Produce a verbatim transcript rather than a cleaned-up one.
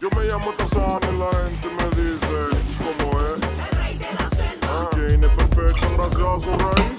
Yo me llamo Tarzán y la gente me dice, ¿cómo es? El rey de la selva. Jane es perfecto gracias a su rey.